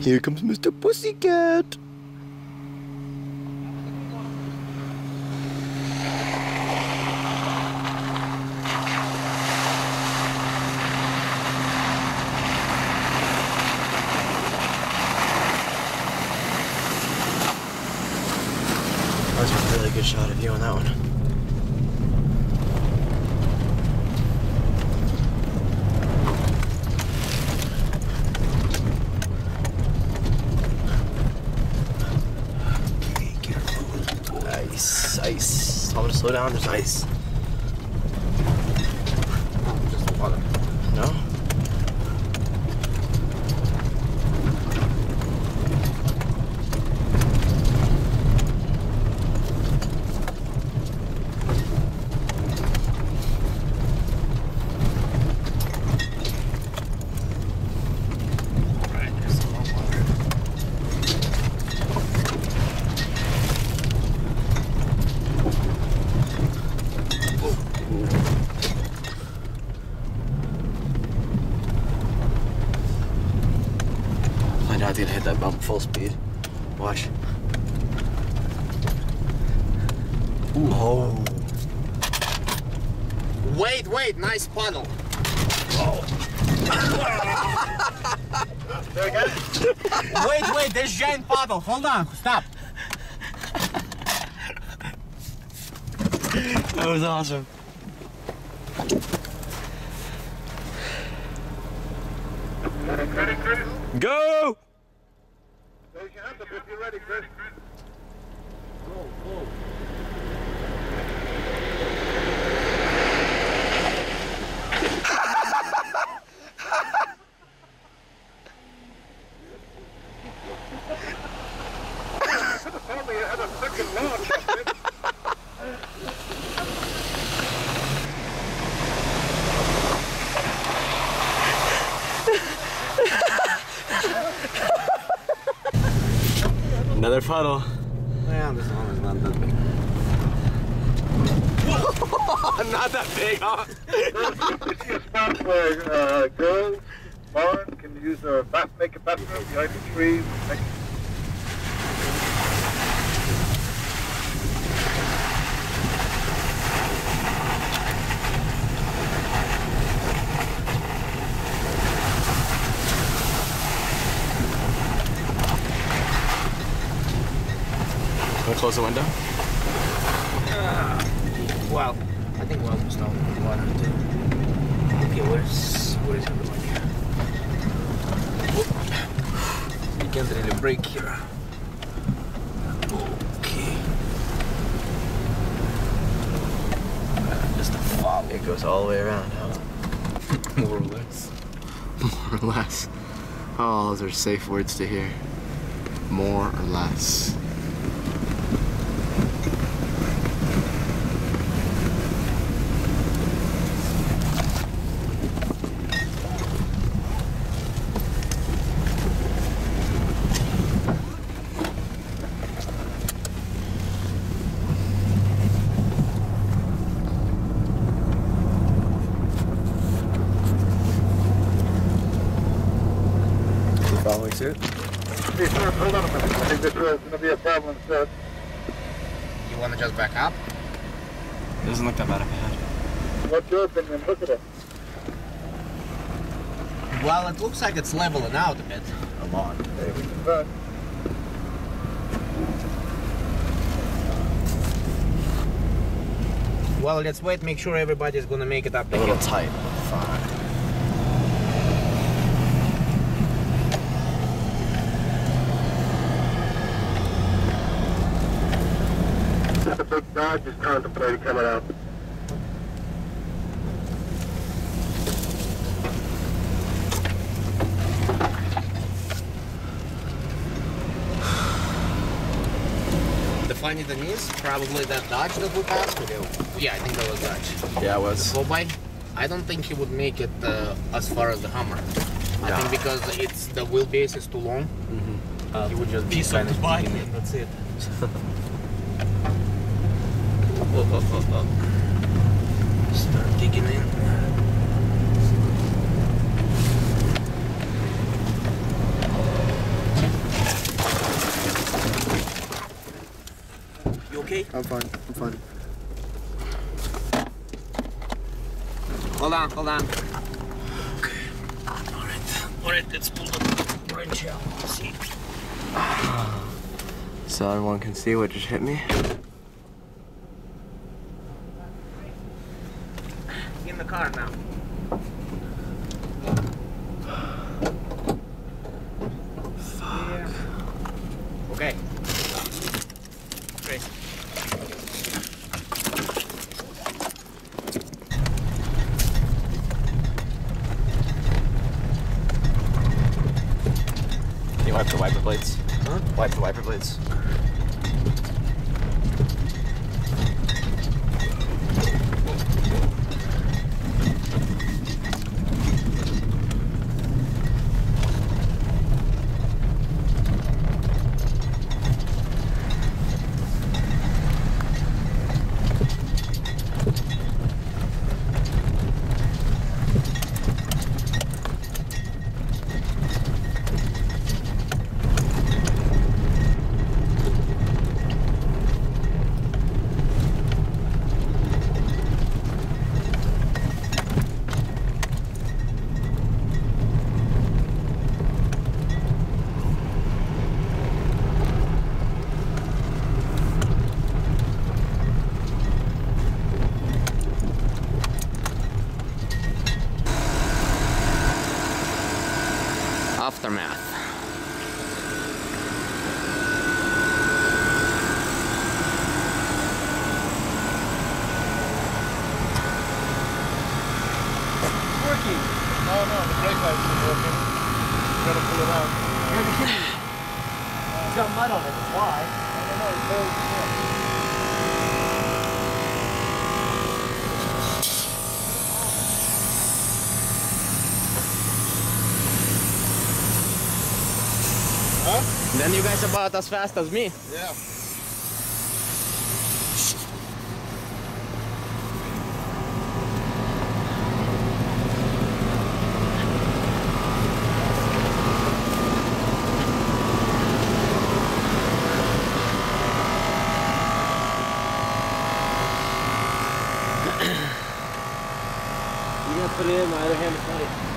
Here comes Mr. Pussycat. That was a really good shot of you on that one. Okay, careful. Ice, ice. Tell me to slow down, there's ice. Just water. No? Now it's gonna hit that bump full speed. Watch. Ooh. Oh. Wait, nice puddle. Oh. Wait, there's giant puddle. Hold on, stop. That was awesome. Ready, Chris? Go! Raise your hands up if you're ready, Chris. Go. Could have told me you had a freaking launch up there. Another puddle. Yeah, this one is not that big. Not that big, huh? This is a spot where girls, foreign, can use their make a bathroom behind the trees. Wanna close the window? Well, I think we're almost out of the water too. Okay, where's everyone here? You can't really break here. Okay. Just a fall. It goes all the way around, huh? More or less. More or less. Oh, those are safe words to hear. More or less. Following suit? Hey, sir, hold on a minute. I think this is going to be a problem, sir. You want to just back up? It doesn't look that bad up ahead. What's your opinion? Look at it. Well, it looks like it's leveling out a bit. A lot. Hey, we can run. Well, let's wait, make sure everybody's gonna make it up A the little hill. tight. Fine. The big Dodge is contemplating coming out. Defining the knees, probably that Dodge that we passed. Yeah, I think that was Dodge. Yeah, it was. Slow by. I don't think he would make it as far as the Hummer. I think because the wheelbase is too long. He would just be kind of bike, and that's it. Start digging in. I'm fine. I'm fine. Hold on. Okay. Alright, let's pull the wrench out. Let's see. So everyone can see what just hit me. In the car now. Fuck. Yeah. Okay. Great. You wipe the wiper blades? Huh? Wipe the wiper blades. Aftermath. Working. No, the brake light isn't working. You gotta pull it out. You're kidding me. It's got mud on it, that's why. I don't know, it's very short. Huh? Then you guys are about as fast as me. Yeah. You gotta put it in, my other hand is funny.